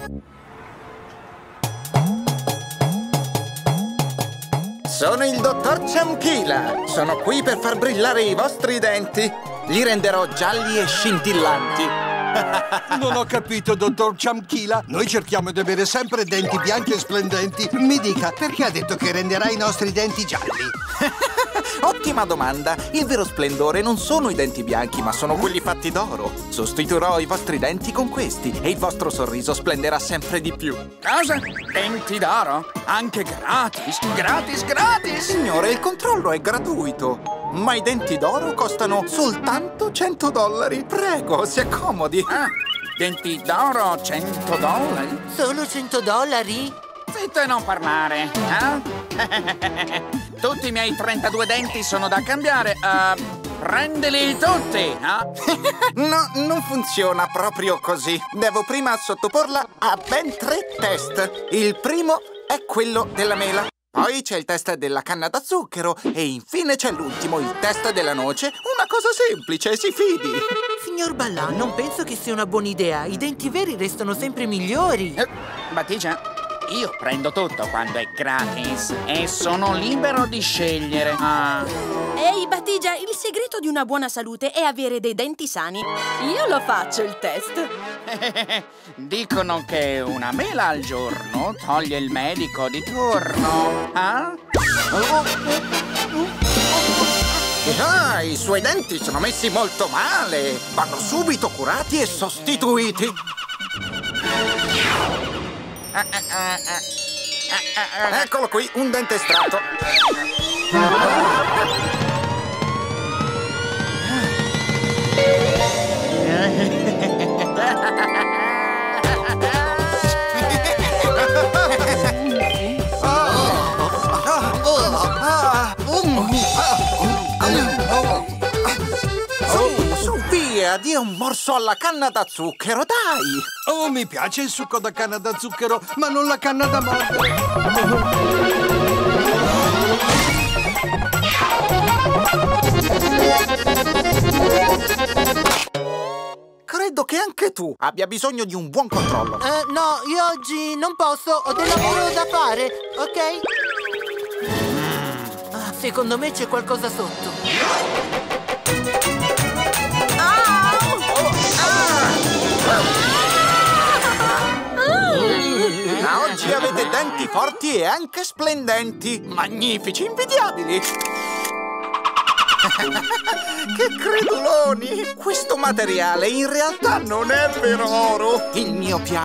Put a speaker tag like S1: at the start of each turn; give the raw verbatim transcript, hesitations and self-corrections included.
S1: Sono il dottor Ciamchila. Sono qui per far brillare i vostri denti. Li renderò gialli e scintillanti.
S2: Non ho capito, dottor Ciamchila. Noi cerchiamo di avere sempre denti bianchi e splendenti. Mi dica, perché ha detto che renderà i nostri denti gialli?
S1: Ottima domanda. Il vero splendore non sono i denti bianchi, ma sono quelli fatti d'oro. Sostituirò i vostri denti con questi e il vostro sorriso splenderà sempre di più.
S3: Cosa? Denti d'oro? Anche gratis? Gratis, gratis?
S1: Signore, il controllo è gratuito. Ma i denti d'oro costano soltanto cento dollari. Prego, si accomodi.
S3: Ah, denti d'oro, cento dollari?
S4: Solo cento dollari?
S3: Zitto e non parlare, eh? Tutti i miei trentadue denti sono da cambiare. Uh, prendili tutti, eh?
S1: No, non funziona proprio così. Devo prima sottoporla a ben tre test. Il primo è quello della mela. Poi c'è il test della canna da zucchero e infine c'è l'ultimo, il test della noce. Una cosa semplice, si fidi.
S4: Signor Balà, non penso che sia una buona idea. I denti veri restano sempre migliori.
S3: Eh, Batigia, io prendo tutto quando è gratis e sono libero di scegliere. Ah.
S5: Ehi, Batigia, il segreto di una buona salute è avere dei denti sani. Io lo faccio il test.
S3: Dicono che una mela al giorno toglie il medico di turno. Ah?
S1: Ah, i suoi denti sono messi molto male. Vanno subito curati e sostituiti.
S3: Ah, ah, ah, ah, ah, ah.
S1: Eccolo qui, un dente estratto. Su, su, via, dia un morso alla canna da zucchero, dai!
S2: Oh, mi piace il succo da canna da zucchero, ma non la canna da mordere.
S1: Credo che anche tu abbia bisogno di un buon controllo.
S4: Eh, no, io oggi non posso, ho del lavoro da fare, ok? Ah, secondo me c'è qualcosa sotto.
S1: Ma oggi avete denti forti e anche splendenti. Magnifici, invidiabili. Che creduloni! Questo materiale in realtà non è vero oro. Il mio piano